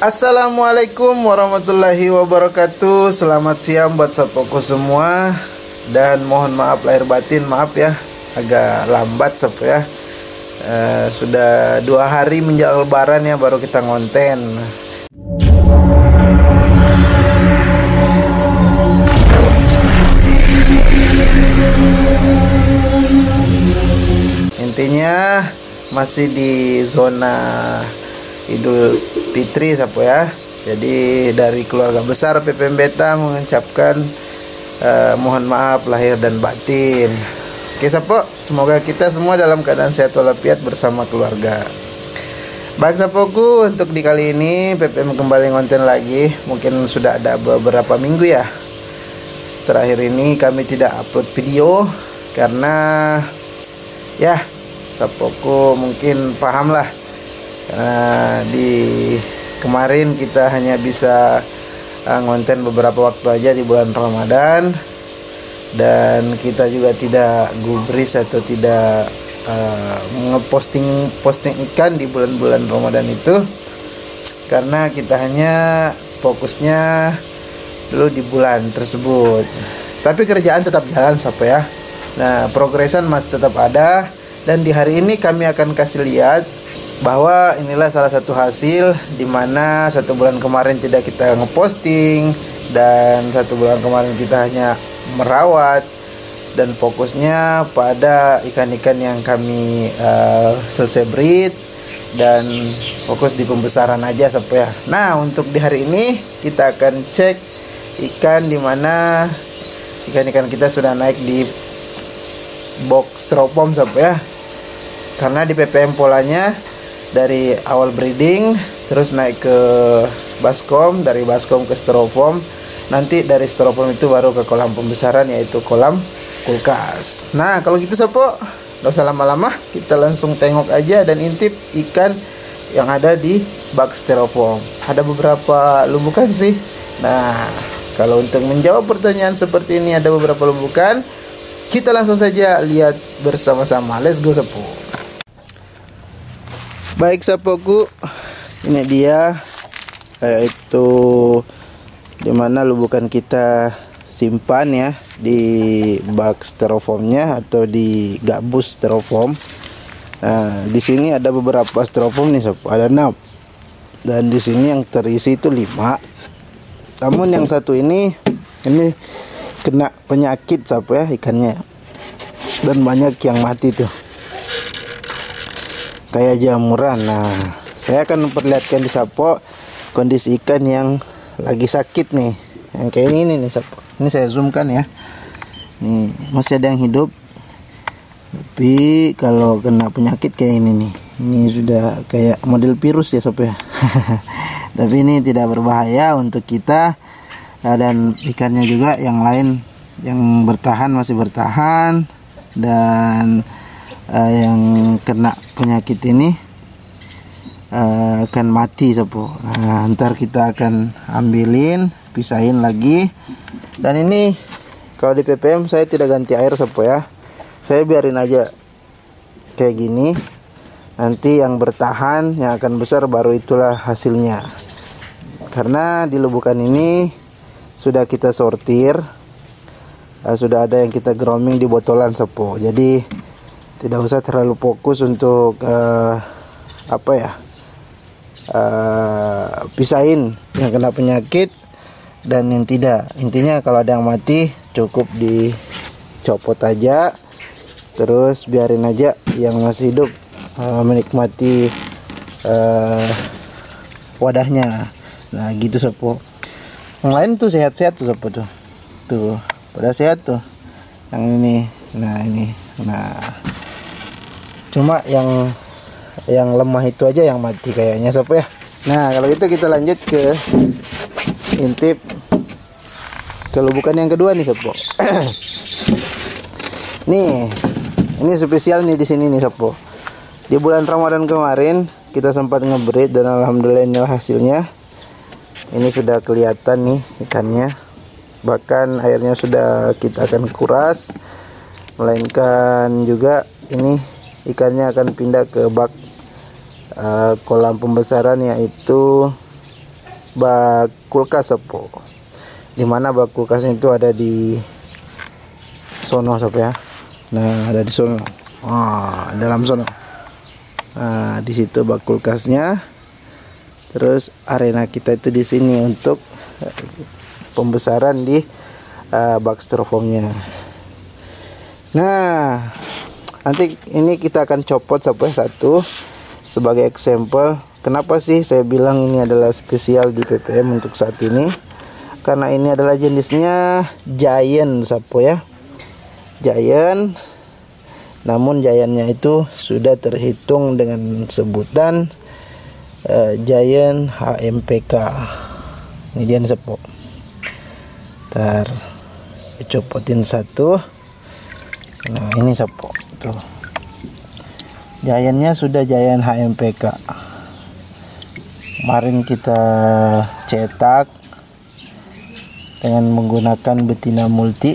Assalamualaikum warahmatullahi wabarakatuh. Selamat siang buat sapoku semua. Dan mohon maaf lahir batin, maaf ya agak lambat sapo ya. Sudah 2 hari menjelang lebaran ya baru kita ngonten. Intinya masih di zona Idul Fitri sapo ya. Jadi dari keluarga besar PPM Beta mengucapkan mohon maaf lahir dan batin. Oke sapo, semoga kita semua dalam keadaan sehat walafiat bersama keluarga. Baik sapoku, untuk di kali ini PPM kembali ngonten lagi. Mungkin sudah ada beberapa minggu ya. Terakhir ini kami tidak upload video karena ya sapoku mungkin paham lah. Karena di kemarin kita hanya bisa ngonten beberapa waktu aja di bulan Ramadan, dan kita juga tidak gubris atau tidak posting ikan di bulan-bulan Ramadan itu, karena kita hanya fokusnya dulu di bulan tersebut. Tapi kerjaan tetap jalan sapo ya. Nah, progresan masih tetap ada, dan di hari ini kami akan kasih lihat bahwa inilah salah satu hasil di mana 1 bulan kemarin tidak kita ngeposting, dan 1 bulan kemarin kita hanya merawat dan fokusnya pada ikan-ikan yang kami selesai breed dan fokus di pembesaran aja sapo ya. Nah, untuk di hari ini kita akan cek ikan di mana ikan-ikan kita sudah naik di box styrofoam sapo ya. Karena di PPM polanya dari awal breeding terus naik ke baskom, dari baskom ke styrofoam, nanti dari styrofoam itu baru ke kolam pembesaran yaitu kolam kulkas. Nah, kalau gitu sapo, gak usah lama-lama, kita langsung tengok aja dan intip ikan yang ada di bak styrofoam. Ada beberapa lumbukan sih. Nah, kalau untuk menjawab pertanyaan seperti ini ada beberapa lumbukan, kita langsung saja lihat bersama-sama. Let's go sapo. Baik sapoku, ini dia yaitu dimana lubukan kita simpan ya di bak styrofoamnya atau di gabus styrofoam. Nah, di sini ada beberapa styrofoam nih sapo, ada 6, dan di sini yang terisi itu 5. Namun yang satu ini kena penyakit sapo ya ikannya, dan banyak yang mati tuh kayak jamuran. Nah, saya akan memperlihatkan di sapo kondisi ikan yang lagi sakit nih, yang kayak ini nih sapo. Ini saya zoomkan ya. Nih masih ada yang hidup, tapi kalau kena penyakit kayak ini nih, ini sudah kayak model virus ya sapo ya. Tapi ini tidak berbahaya untuk kita, dan ikannya juga yang lain yang bertahan masih bertahan, dan yang kena penyakit ini akan mati sapo. Nah, ntar kita akan ambilin, pisahin lagi. Dan ini kalau di PPM saya tidak ganti air sapo ya, saya biarin aja kayak gini. Nanti yang bertahan, yang akan besar, baru itulah hasilnya. Karena di lubukan ini sudah kita sortir, sudah ada yang kita grooming di botolan sapo. Jadi tidak usah terlalu fokus untuk pisahin yang kena penyakit dan yang tidak. Intinya kalau ada yang mati cukup dicopot aja, terus biarin aja yang masih hidup menikmati wadahnya. Nah gitu sapo. Yang lain tuh sehat-sehat tuh sapo tuh. Tuh pada sehat tuh. Yang ini. Nah ini. Nah, cuma yang lemah itu aja yang mati kayaknya sapo ya. Nah, kalau gitu kita lanjut ke intip ke lubukan yang kedua nih sapo. Nih, ini spesial nih di sini nih sapo. Di bulan Ramadan kemarin kita sempat ngebreed dan alhamdulillah inilah hasilnya. Ini sudah kelihatan nih ikannya. Bahkan airnya sudah kita akan kuras. Melainkan juga ini ikannya akan pindah ke bak kolam pembesaran, yaitu bak kulkas Sopo. Dimana bak kulkasnya itu ada di sono Sopo ya. Nah, ada di sono. Dalam sono. Nah, di situ bak kulkasnya. Terus arena kita itu di sini untuk pembesaran di bak styrofoamnya. Nah, nanti ini kita akan copot sampai satu sebagai example. Kenapa sih saya bilang ini adalah spesial di PPM untuk saat ini? Karena ini adalah jenisnya Giant Sapo ya. Giant. Namun Giantnya itu sudah terhitung dengan sebutan Giant HMPK. Ini dia Sapo. Ntar copotin satu. Nah, ini Sapo tuh. Giantnya sudah Giant HMPK. Kemarin kita cetak dengan menggunakan betina multi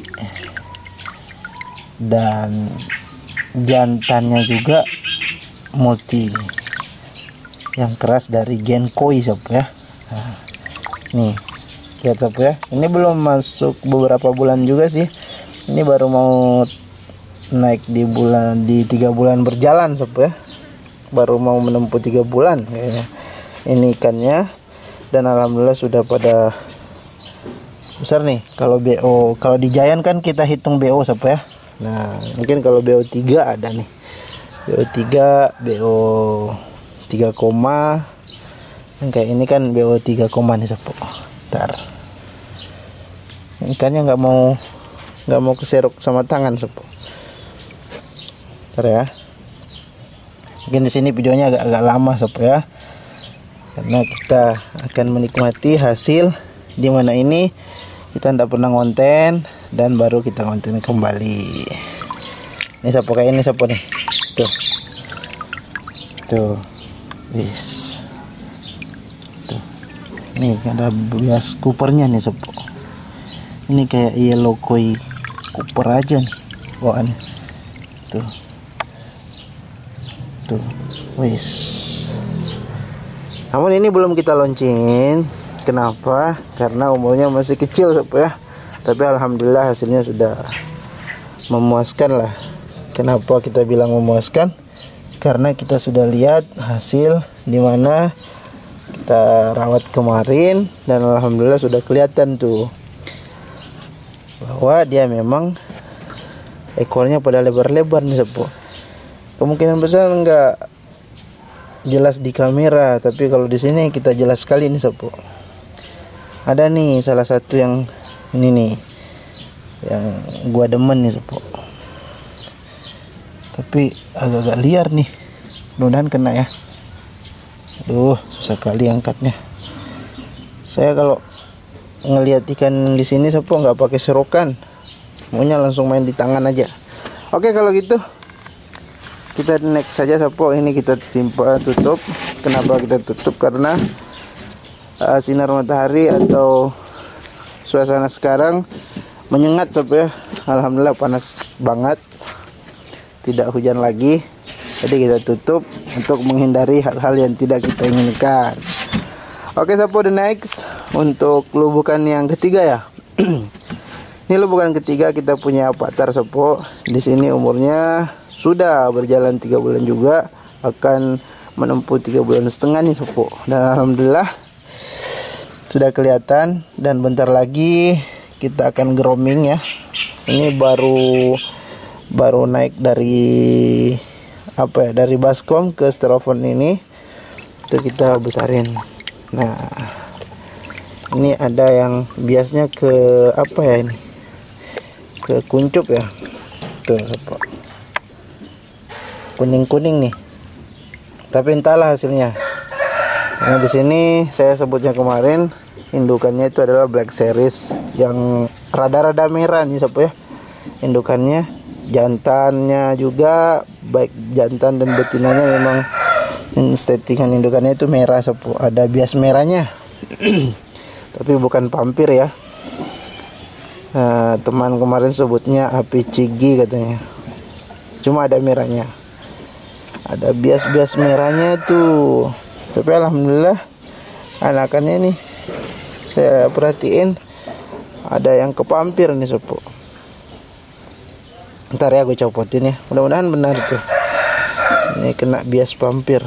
dan jantannya juga multi yang keras dari Genkoi Sapo ya. Nah, nih lihat Sapo ya. Ini belum masuk beberapa bulan juga sih. Ini baru mau naik di 3 bulan berjalan Sob ya, baru mau menempuh 3 bulan kayaknya ini ikannya, dan alhamdulillah sudah pada besar nih. Kalau BO, kalau di Giant kan kita hitung BO Sob ya. Nah, mungkin kalau BO 3 ada nih, BO 3, BO 3 koma, yang kayak ini kan BO 3 koma nih Sob. Ntar ikannya nggak mau keserok sama tangan Sob ya. Mungkin di sini videonya agak lama Sob ya, karena kita akan menikmati hasil di mana ini kita tidak pernah ngonten dan baru kita ngonten kembali. Ini Sob kayak ini Sob nih, tuh wis tuh, nih ada bias coopernya nih Sob. Ini kayak yellow koi cooper aja nih bawaannya tuh, wis. Namun ini belum kita launching. Kenapa? Karena umurnya masih kecil Sob ya. Tapi alhamdulillah hasilnya sudah memuaskan lah. Kenapa kita bilang memuaskan? Karena kita sudah lihat hasil dimana kita rawat kemarin, dan alhamdulillah sudah kelihatan tuh bahwa dia memang ekornya pada lebar-lebar nih Sob. Kemungkinan besar enggak jelas di kamera, tapi kalau di sini kita jelas sekali nih Sob. Ada nih salah satu yang ini nih, yang gua demen nih Sob. Tapi agak-agak liar nih, mudah-mudahan kena ya. Aduh, susah kali angkatnya. Saya kalau ngelihat ikan di sini Sob nggak pakai serokan, maunya langsung main di tangan aja. Oke, kalau gitu kita next saja Sob. Ini kita simpan tutup. Kenapa kita tutup? Karena sinar matahari atau suasana sekarang menyengat Sob ya. Alhamdulillah panas banget, tidak hujan lagi, jadi kita tutup untuk menghindari hal-hal yang tidak kita inginkan. Oke Sob, the next untuk lubukan yang ketiga ya. Ini lubukan ketiga kita punya Avatar Sob. Di sini umurnya sudah berjalan 3 bulan juga, akan menempuh 3 bulan setengah nih Sob. Dan alhamdulillah sudah kelihatan, dan bentar lagi kita akan grooming ya. Ini baru naik dari dari baskom ke styrofoam ini, itu kita besarin. Nah, ini ada yang biasanya ke ini, ke kuncup ya, tuh kuning-kuning nih, tapi entahlah hasilnya. Nah, di sini saya sebutnya kemarin indukannya itu adalah Black Series yang rada-rada merah nih Sob ya. Indukannya, jantannya juga baik jantan dan betinanya memang settingan indukannya itu merah Sob. Ada bias merahnya. Tapi bukan pampir ya. Teman kemarin sebutnya api cigi katanya. Cuma ada merahnya. Ada bias-bias merahnya tuh. Tapi alhamdulillah anakannya nih saya perhatiin ada yang kepampir nih sopo. Ntar ya gue copotin ya, mudah-mudahan benar tuh. Ini kena bias pampir.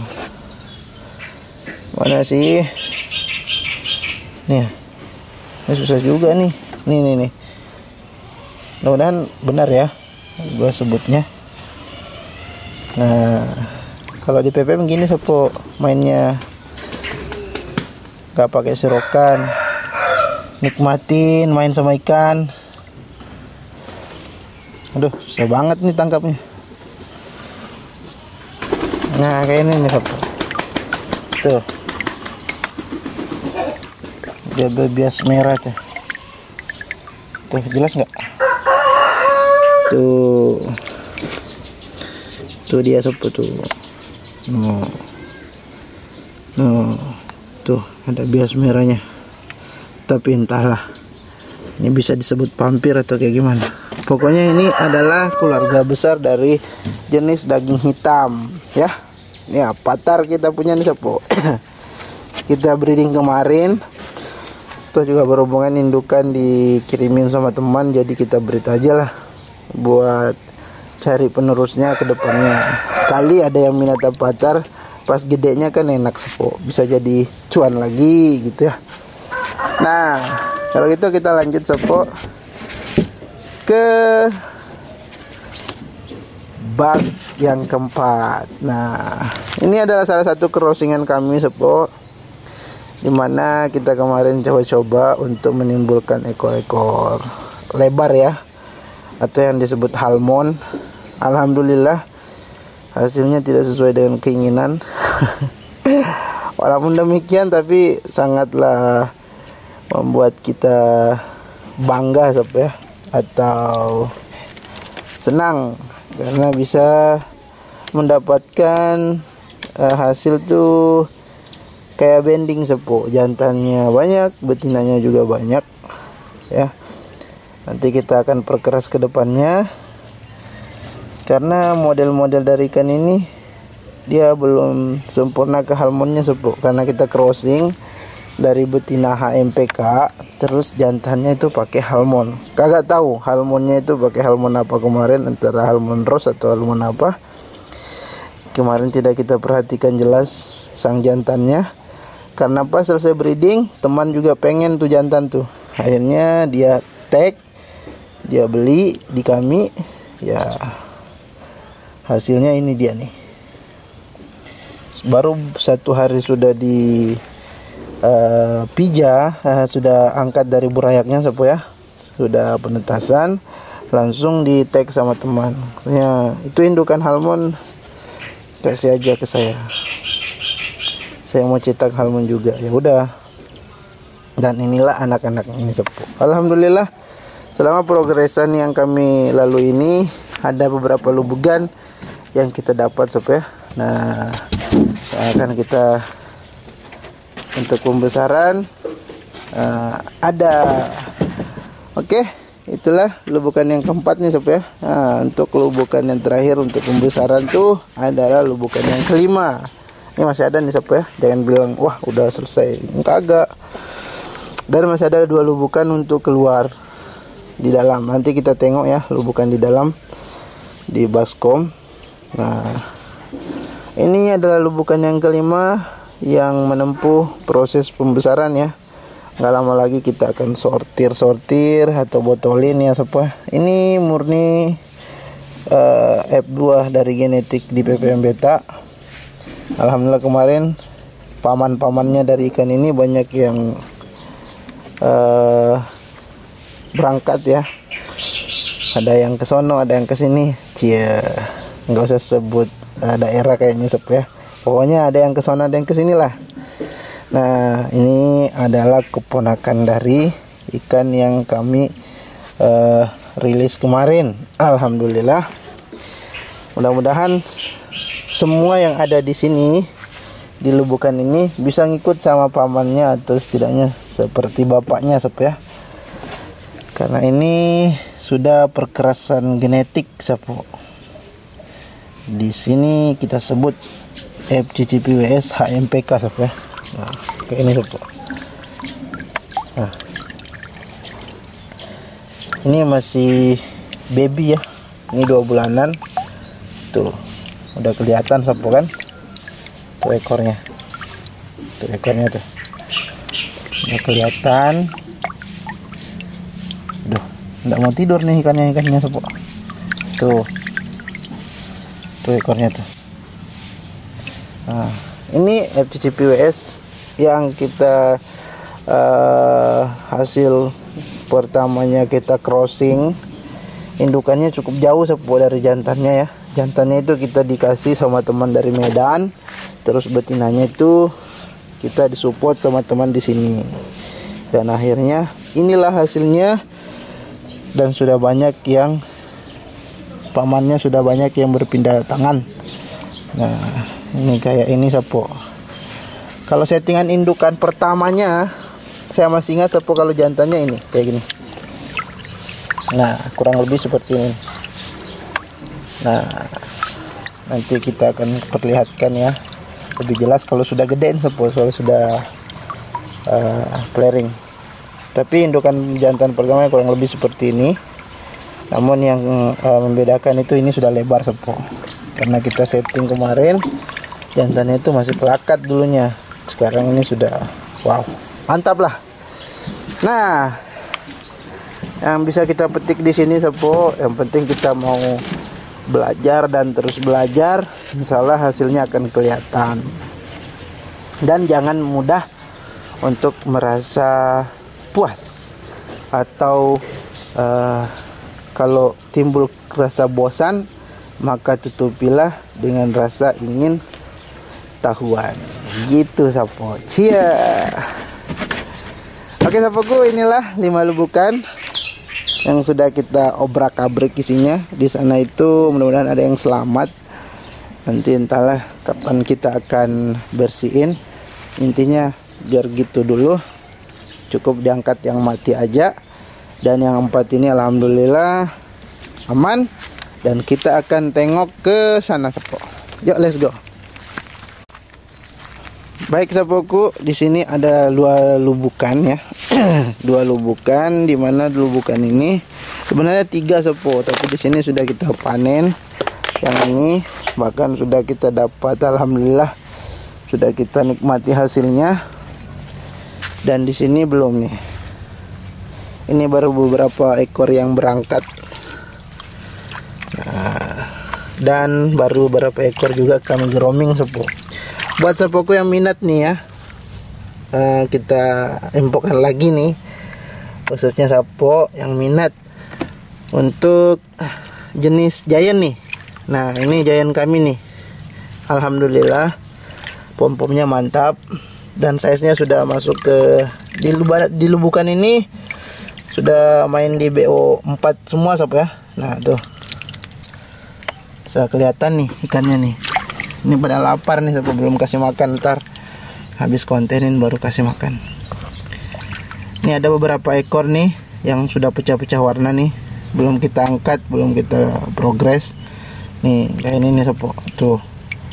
Mana sih? Nih, ini susah juga nih. Nih. Mudah-mudahan benar ya gue sebutnya. Nah, kalau di PPM gini sopo mainnya, gak pakai serokan, nikmatin main sama ikan. Aduh, susah banget nih tangkapnya. Nah, kayak ini nih sopo. Tuh, jaga bias merah tuh. Tuh, jelas nggak? Tuh dia sopo tuh. Tuh ada bias merahnya. Tapi entahlah, ini bisa disebut pampir atau kayak gimana. Pokoknya ini adalah keluarga besar dari jenis daging hitam ya. Ini patar kita punya nih sopo. Kita breeding kemarin. Tuh juga berhubungan indukan dikirimin sama teman, jadi kita breed aja lah buat cari penerusnya ke depannya. Kali ada yang minat patar, pas gedenya kan enak sopo, bisa jadi cuan lagi gitu ya. Nah, kalau gitu kita lanjut sopo ke bag yang keempat. Nah, ini adalah salah satu crossingan kami sopo, dimana kita kemarin coba-coba untuk menimbulkan ekor-ekor lebar ya, atau yang disebut halmon. Alhamdulillah hasilnya tidak sesuai dengan keinginan. Walaupun demikian tapi sangatlah membuat kita bangga sob ya, atau senang karena bisa mendapatkan hasil tuh kayak bending sepo. Jantannya banyak, betinanya juga banyak ya. Nanti kita akan perkeras ke depannya, karena model-model dari ikan ini dia belum sempurna ke halmonnya sepo, karena kita crossing dari betina HMPK terus jantannya itu pakai halmon. Kagak tahu halmonnya itu pakai halmon apa kemarin, antara halmon rose atau halmon apa. Kemarin tidak kita perhatikan jelas sang jantannya, karena pas selesai breeding teman juga pengen tuh jantan tuh. Akhirnya dia tag, dia beli di kami ya. Hasilnya ini dia nih. Baru 1 hari sudah di pija, sudah angkat dari burayaknya sepo ya, sudah penetasan, langsung di tag sama teman ya, itu indukan halmon, kasih aja ke saya mau cetak halmon juga. Ya udah, dan inilah anak-anak ini sepo. Alhamdulillah selama progresan yang kami lalui ini ada beberapa lubugan yang kita dapat sepo ya. Nah, akan kita untuk pembesaran ada. Oke, itulah lubukan yang keempat nih sob ya. Nah, untuk lubukan yang terakhir untuk pembesaran tuh adalah lubukan yang kelima. Ini masih ada nih sob ya, jangan bilang wah udah selesai, kagak. Dan masih ada 2 lubukan untuk keluar di dalam. Nanti kita tengok ya lubukan di dalam di baskom. Nah, ini adalah lubukan yang kelima yang menempuh proses pembesaran ya. Nggak lama lagi kita akan sortir atau botolin ya sob. Ini murni F2 dari genetik di PPM Beta. Alhamdulillah kemarin paman-pamannya dari ikan ini banyak yang berangkat ya. Ada yang ke sono, ada yang ke sini. Cia, nggak usah sebut daerah kayaknya sob ya. Pokoknya ada yang ke sana, ada yang ke sini lah. Nah, ini adalah keponakan dari ikan yang kami rilis kemarin. Alhamdulillah. Mudah-mudahan semua yang ada di sini di lubukan ini bisa ngikut sama pamannya atau setidaknya seperti bapaknya sob ya. Karena ini sudah perkerasan genetik sob. Di sini kita sebut FCCPWS HMPK sob ya. Nah, kayak ini sob. Nah, ini masih baby ya, ini 2 bulanan. Tuh udah kelihatan sapu kan, tuh ekornya, tuh udah kelihatan. Duh, nggak mau tidur nih ikannya sapu. Tuh ekornya tuh. Nah, ini FCC PWS yang kita hasil pertamanya kita crossing. Indukannya cukup jauh sapu dari jantannya ya. Jantannya itu kita dikasih sama teman dari Medan, terus betinanya itu kita disupport teman-teman di sini. Dan akhirnya inilah hasilnya, dan sudah banyak yang pamannya sudah banyak yang berpindah tangan. Nah, ini kayak ini sapu. Kalau settingan indukan pertamanya, saya masih ingat sapu, kalau jantannya ini kayak gini. Nah, kurang lebih seperti ini. Nah, nanti kita akan perlihatkan ya lebih jelas kalau sudah gedein sapu, kalau sudah flaring. Tapi indukan jantan pertama kurang lebih seperti ini. Namun yang membedakan itu ini sudah lebar sapu. Karena kita setting kemarin jantannya itu masih pelakat dulunya. Sekarang ini sudah wow, mantap lah. Nah, yang bisa kita petik di sini sapu, yang penting kita mau belajar dan terus belajar, insya Allah hasilnya akan kelihatan. Dan jangan mudah untuk merasa puas atau kalau timbul rasa bosan, maka tutupilah dengan rasa ingin tahuan. Gitu sapu. Cia. Oke sapuku, inilah 5 lubukan yang sudah kita obrak-abrik isinya. Di sana itu mudah-mudahan ada yang selamat. Nanti entahlah kapan kita akan bersihin. Intinya biar gitu dulu. Cukup diangkat yang mati aja. Dan yang 4 ini alhamdulillah aman. Dan kita akan tengok ke sana sapu. Yuk, let's go. Baik sapuku, di sini ada 2 lubukan ya. 2 lubukan, di mana lubukan ini sebenarnya 3 sapu, tapi di sini sudah kita panen. Yang ini bahkan sudah kita dapat, alhamdulillah sudah kita nikmati hasilnya. Dan di sini belum nih. Ini baru beberapa ekor yang berangkat. Nah, dan baru beberapa ekor juga kami grooming sapu. Buat sapuku yang minat nih ya, kita infokan lagi nih, khususnya sapu yang minat untuk jenis giant nih. Nah, ini giant kami nih, alhamdulillah pom-pomnya mantap dan size-nya sudah masuk ke di lubukan ini, sudah main di BO 4 semua sapu ya. Nah tuh bisa kelihatan nih ikannya nih. Ini pada lapar nih sapu, belum kasih makan, ntar habis kontenin baru kasih makan. Ini ada beberapa ekor nih yang sudah pecah-pecah warna nih, belum kita angkat, belum kita progres. Nih kayak ini nih sapu tuh.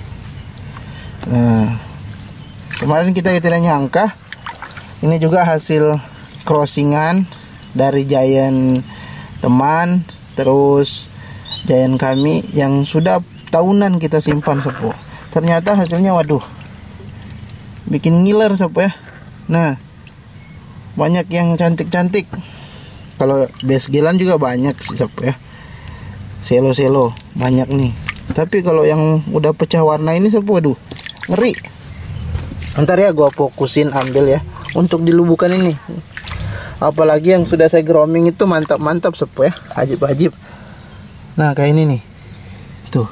Nah, kemarin kita tidak nyangka ini juga hasil crossingan dari giant teman, terus giant kami yang sudah tahunan kita simpan sapu. Ternyata hasilnya waduh, bikin ngiler sapu ya. Nah, banyak yang cantik-cantik. Kalau base gilan juga banyak sih sapu ya. Selo-selo banyak nih. Tapi kalau yang udah pecah warna ini sapu, waduh, ngeri. Ntar ya gua fokusin ambil ya untuk di lubukan ini. Apalagi yang sudah saya grooming itu mantap-mantap sapu ya, ajib-ajib. Nah kayak ini nih, tuh,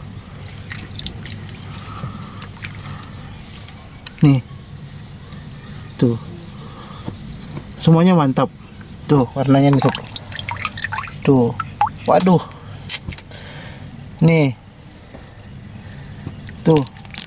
nih, tuh, semuanya mantap. Tuh warnanya nih sapu. Tuh, waduh, nih, tuh,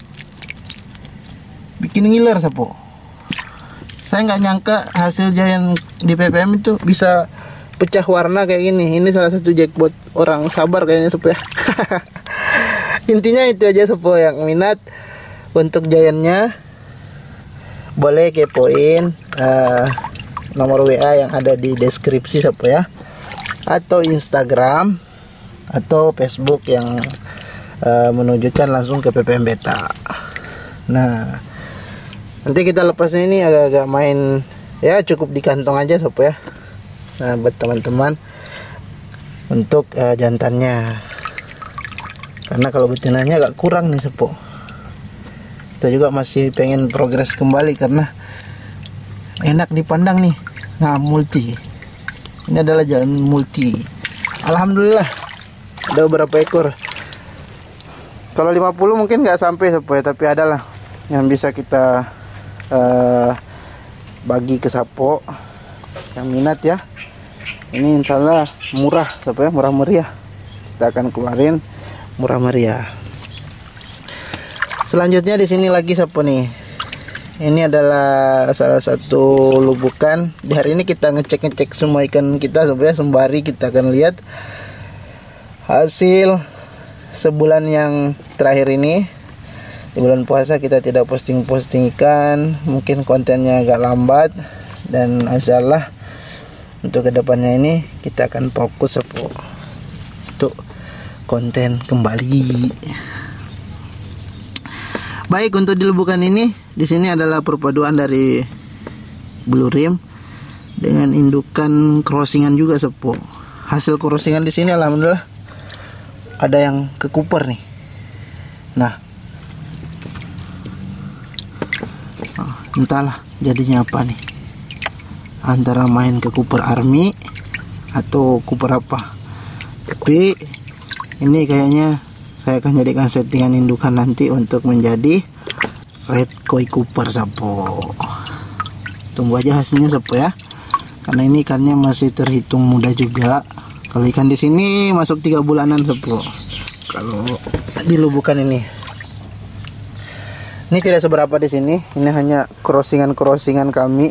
bikin ngiler sapu. Saya nggak nyangka hasil giant di PPM itu bisa pecah warna kayak gini. Ini salah satu jackpot orang sabar kayaknya sapu ya. Intinya itu aja sapu, yang minat untuk giantnya boleh kepoin nomor WA yang ada di deskripsi sopo ya, atau Instagram atau Facebook yang menunjukkan langsung ke PPM Beta. Nah, nanti kita lepasnya ini agak-agak main ya, cukup di kantong aja sopo ya. Nah, buat teman-teman untuk jantannya, karena kalau betinanya agak kurang nih sopo. Kita juga masih pengen progres kembali karena enak dipandang nih. Nah, multi ini adalah jalan multi. Alhamdulillah ada beberapa ekor. Kalau 50 mungkin nggak sampai sopo ya, tapi adalah yang bisa kita bagi ke sapo yang minat ya. Ini insya Allah murah sopo ya, murah meriah. Kita akan keluarin murah meriah. Selanjutnya di sini lagi sopo nih. Ini adalah salah satu lubukan. Di hari ini kita ngecek semua ikan kita sopo ya, sembari kita akan lihat hasil sebulan yang terakhir ini. Di bulan puasa kita tidak posting ikan, mungkin kontennya agak lambat, dan insyaallah untuk kedepannya ini kita akan fokus untuk konten kembali. Baik, untuk di lubukan ini di sini adalah perpaduan dari blue rim dengan indukan crossingan juga sopo. Hasil crossingan di sini alhamdulillah ada yang ke Cooper nih. Nah, entahlah jadinya apa nih, antara main ke Cooper Army atau Cooper apa, tapi ini kayaknya saya akan jadikan settingan indukan nanti untuk menjadi red koi Cooper sopo. Tunggu aja hasilnya sopo ya, karena ini ikannya masih terhitung muda juga. Kalau ikan di sini masuk 3 bulanan sopo. Kalau di lubukan ini tidak seberapa di sini. Ini hanya crossingan kami.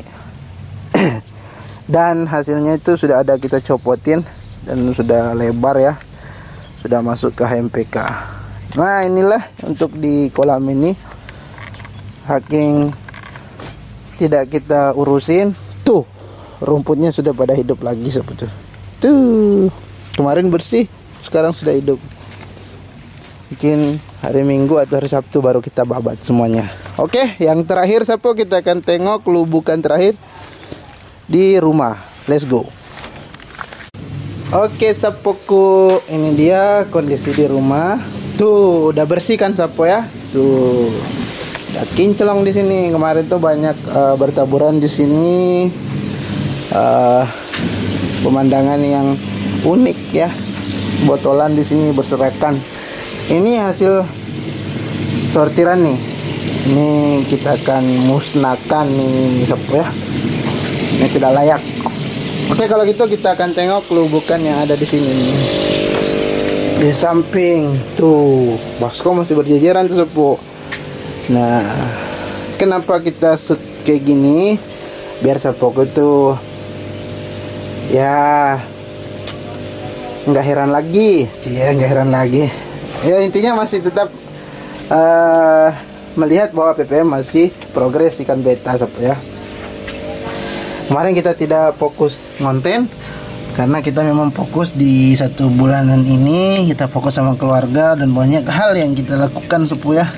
Dan hasilnya itu sudah ada kita copotin dan sudah lebar ya. Sudah masuk ke HMPK. Nah, inilah untuk di kolam ini. Haking tidak kita urusin. Tuh, rumputnya sudah pada hidup lagi sebetulnya. Tuh, kemarin bersih, sekarang sudah hidup. Mungkin hari Minggu atau hari Sabtu baru kita babat semuanya. Oke, yang terakhir sapo, kita akan tengok lubukan terakhir di rumah. Let's go. Oke sapoku, ini dia kondisi di rumah. Tuh, udah bersih kan sapo ya? Tuh, udah kinclong di sini. Kemarin tuh banyak bertaburan di sini. Pemandangan yang unik ya, botolan di sini berserakan. Ini hasil sortiran nih. Ini kita akan musnahkan nih sapo ya. Ini tidak layak. Oke, kalau gitu kita akan tengok lubukan yang ada di sini nih. Di samping tuh, basko masih berjejeran tuh sapo. Nah, kenapa kita shoot kayak gini? Biar sapoku tuh ya nggak heran lagi, ya intinya masih tetap melihat bahwa PPM masih progres ikan beta sopo ya. Kemarin kita tidak fokus konten karena kita memang fokus di 1 bulanan ini, kita fokus sama keluarga dan banyak hal yang kita lakukan sopo ya.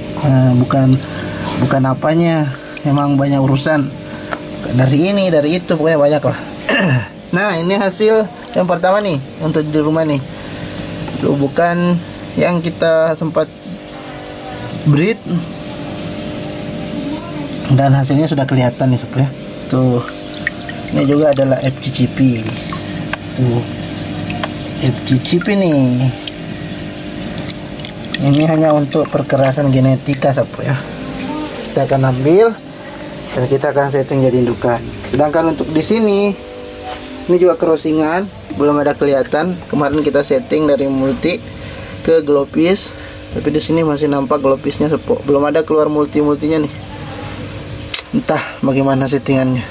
Bukan apanya, memang banyak urusan dari ini dari itu, pokoknya banyak lah. Nah, ini hasil yang pertama nih untuk di rumah nih. Lubukan yang kita sempat breed dan hasilnya sudah kelihatan nih sob ya. Tuh. Ini juga adalah FGCP. Tuh. FGCP nih. Ini hanya untuk perkerasan genetika sob ya. Kita akan ambil dan kita akan setting jadi indukan. Sedangkan untuk di sini ini juga crossingan, belum ada kelihatan. Kemarin kita setting dari multi ke glopis, tapi di sini masih nampak glopisnya sepok. Belum ada keluar multinya nih. Entah bagaimana settingannya.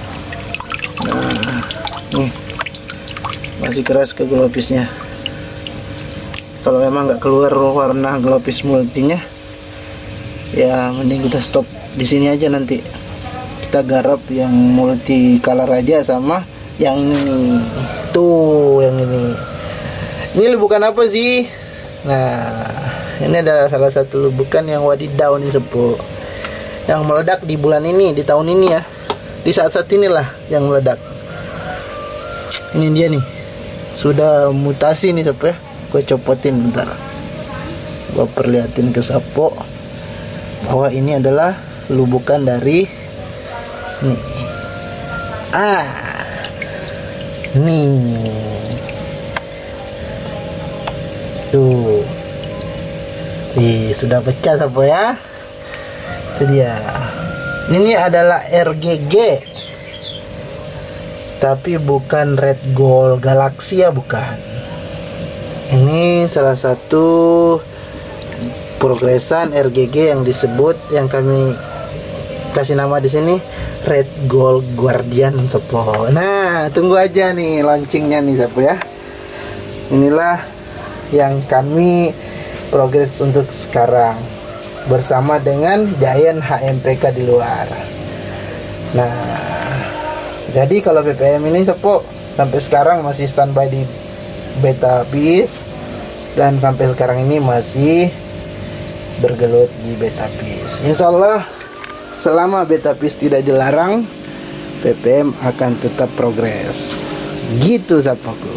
Nah, nih masih keras ke glopisnya. Kalau memang nggak keluar warna glopis multinya, ya mending kita stop di sini aja nanti. kita garap yang multicolor aja sama yang ini nih. Tuh yang ini lubukan apa sih? Nah, ini adalah salah satu lubukan yang wadidaw nih Sepo, yang meledak di bulan ini, di tahun ini ya, di saat-saat inilah yang meledak. Ini dia nih, sudah mutasi nih Sepo ya. Gue copotin bentar, gue perlihatin ke Sapo bahwa ini adalah lubukan dari nih. Nih tuh, sudah pecah Sapo ya. Itu dia. Ini adalah RGG, tapi bukan Red Gold Galaxy ya, bukan. Ini salah satu progresan RGG yang disebut, yang kami kasih nama di sini Red Gold Guardian Sepo. Nah, tunggu aja nih launchingnya nih Sepo ya. Inilah yang kami progres untuk sekarang bersama dengan Giant HMPK di luar. Nah, jadi kalau BPM ini Sepo sampai sekarang masih standby di beta bis, dan sampai sekarang ini masih bergelut di beta bis. Insya Allah selama beta bis tidak dilarang, BPM akan tetap progres. Gitu Sapoku.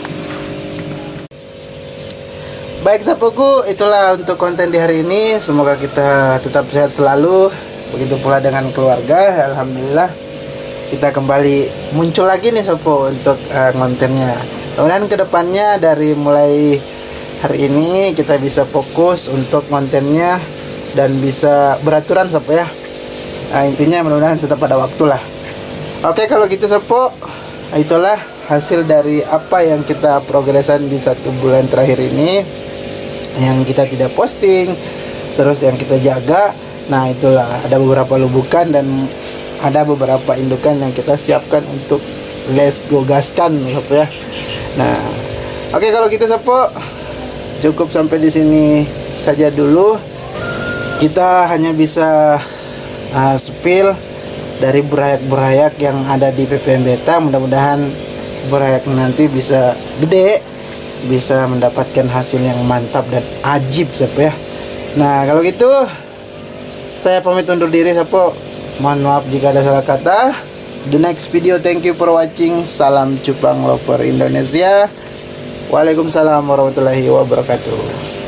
Baik Sapoku, itulah untuk konten di hari ini. Semoga kita tetap sehat selalu. Begitu pula dengan keluarga. Alhamdulillah kita kembali muncul lagi nih Sapo untuk kontennya. Kemudian kedepannya dari mulai hari ini kita bisa fokus untuk kontennya dan bisa beraturan Sapo ya. Nah, intinya mudah-mudahan tetap pada waktu lah. Oke, kalau gitu Sapo, itulah hasil dari apa yang kita progresan di 1 bulan terakhir ini, yang kita tidak posting, terus yang kita jaga. Nah, itulah ada beberapa lubukan dan ada beberapa indukan yang kita siapkan untuk let's go gaskan Sapo ya. Nah, oke, kalau gitu Sapo, cukup sampai di sini saja dulu. Kita hanya bisa spill dari burayak-burayak yang ada di PPM Beta. Mudah-mudahan burayak nanti bisa gede, bisa mendapatkan hasil yang mantap dan ajib Sapo ya. Nah, kalau gitu saya pamit undur diri Sapo. Mohon maaf jika ada salah kata. The next video, thank you for watching. Salam Cupang Lover Indonesia. Waalaikumsalam warahmatullahi wabarakatuh.